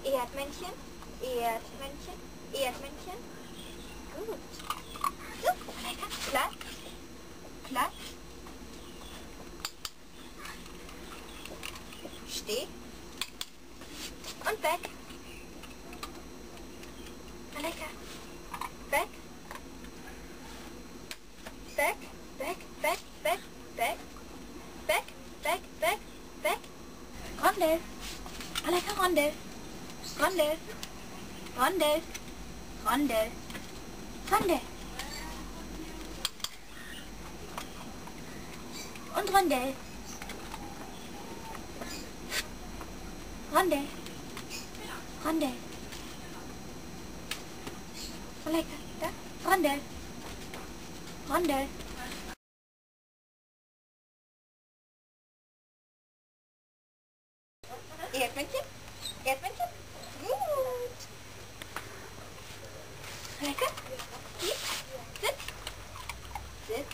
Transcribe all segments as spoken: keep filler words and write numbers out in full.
Erdmännchen, Erdmännchen, Erdmännchen. Gut. So, Malaika, Platz, Platz. Steh. Und weg. Malaika. Weg. Weg, weg, weg, weg, weg. Weg, weg, weg, weg. Rondel. Malaika, Rondel. Rondel. Rondel. Rondel. Rondel. Und Rondel. Rondel. Rondel. Malaika, da. Rondel. Rondel. Erdmännchen. Erdmännchen. Gut. Malaika. Hier. Sitz. Sitz.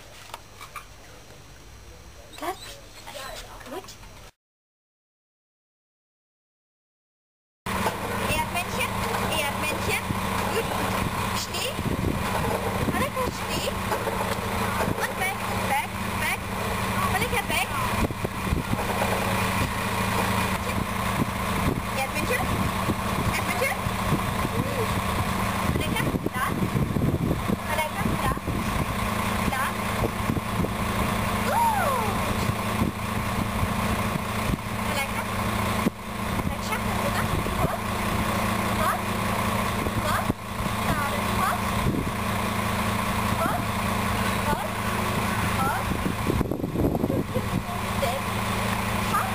Platz. Gut. Erdmännchen. Erdmännchen. Gut. Steh. Malaika, steh. Und weg. Weg. Weg. Malaika, weg. Erdmännchen. Erdmännchen. Malaika, da. Malaika, da. Da. Gut. Malaika. Dann schaffen wir das. Hopp. Hopp. Hopp. Gerade. Hopp. Hopp. Hopp. Hopp. Sitz. Hopp.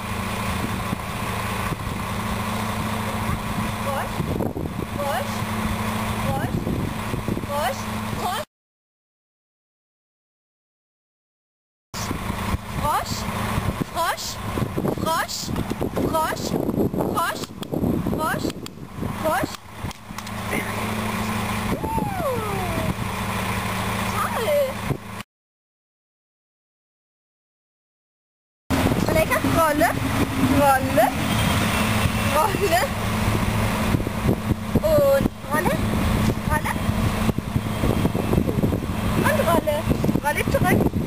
Rush. Rush. Rush. Rush. Rush. Frosch, Frosch, Frosch, Frosch, Frosch, Frosch, Frosch. Uh, toll. Malaika, Rolle, Rolle, Rolle. Und Rolle, Rolle. Und Rolle, Rolle zurück.